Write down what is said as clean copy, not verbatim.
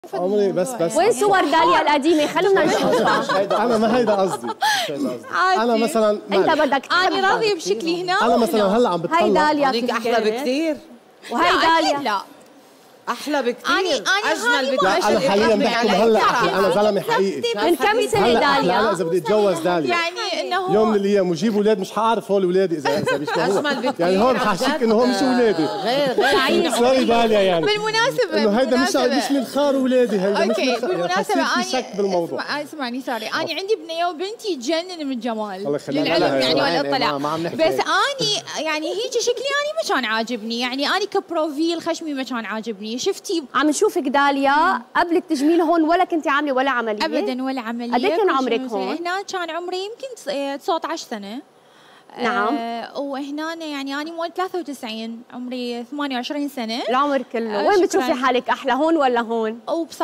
عمري بس وين صور داليا القديمة؟ خلونا نشوفها. انا ما هيدا قصدي، انا مثلا انت بدك انا راضيه بشكلي هنا. انا مثلا هلا عم بتطلع هي داليا هونيك احلى بكثير. وهي داليا لا احلى بكثير. أنا اجمل لا انا حاليا بحكم هلا انا زلمه حقيقي. من كم سنة داليا؟ هلا اذا بدي اتجوز داليا يعني انه يوم من الايام وجيب اولاد مش حعرف هول اولادي اذا بيشبهوا. اجمل بكثير يعني هون ححكيك انه هو مش اولادي. غير سوري داليا يعني بالمناسبة انه هيدا مش من خار اولادي، هيدا مش اوكي من خار. بالمناسبة في شك بالموضوع. اسمعني سوري، انا عندي بنية وبنتي تجنن من الجمال الله يخليها للعلم لها يعني يا ولا طلع. ما عم نحكي بس اني يعني هيك شكلي اني ما كان عاجبني، يعني اني كبروفيل خشمي ما كان عاجبني. شفتي عم نشوفك داليا قبل التجميل هون ولا كنتي عاملة ولا عملية؟ ابدا ولا عمليه. قد ايه كان عمرك هون؟ هنا كان عمري يمكن 19 سنه. نعم. وهنا يعني انا مول 93 عمري 28 سنه. العمر كله. وين شكراً. بتشوفي حالك احلى هون ولا هون؟